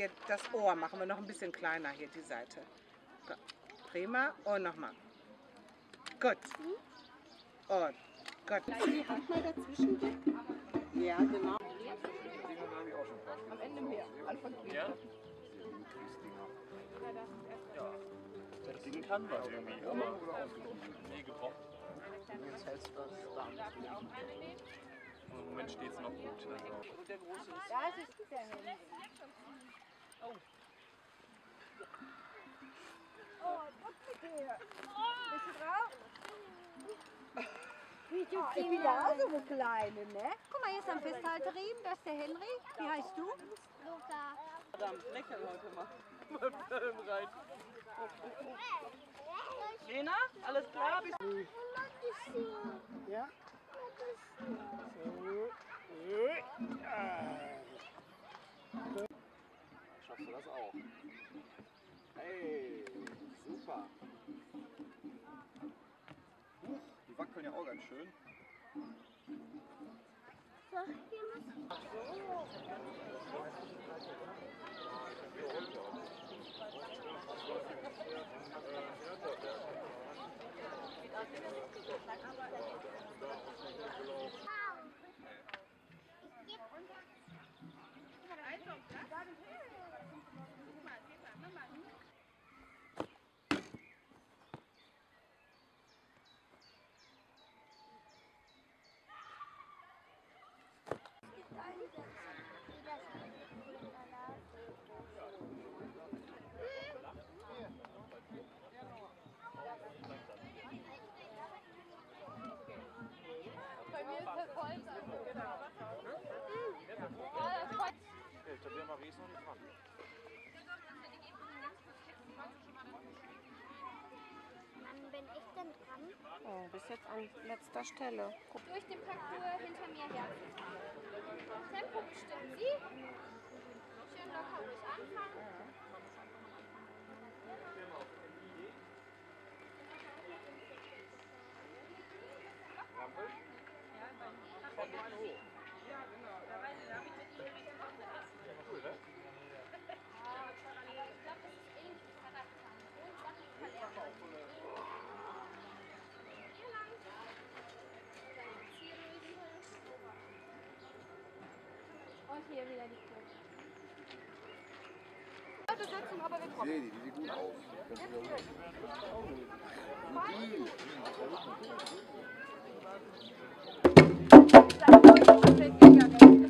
hier das Ohr machen wir noch ein bisschen kleiner, hier die Seite. Gut. Prima. Und nochmal. Gut. Und gut. Die Hand mal dazwischen. Ja, genau. Am Ende mehr. Anfang Ja? Ja. Das Ding kann was irgendwie, aber nee, gebrochen. Jetzt hältst du das da. Im Moment steht es noch gut. Also. Und der große ist. Das ist der Handy. Oh. Oh, was mit dir? Bist du drauf? Ich bin ja auch so eine Kleine, ne? Guck mal, hier ist ein Festhalterriemen, das ist der Henry. Wie heißt du? Luca. Verdammt, lächeln heute mal. Beim Film rein. Lena, alles klar? Ja. Schaffst du das auch? Hey, super. Die wackeln ja auch ganz schön. Da wäre Maries noch nicht dran. Wann bin ich denn dran? Oh, bis jetzt an letzter Stelle. Guck. Durch den Parcours hinter mir her. Tempo bestimmen Sie. Schön locker ruhig anfangen. Und hier wieder die Kurve. Alte Sitzung, aber wir kommen. Die sieht gut aus. Dann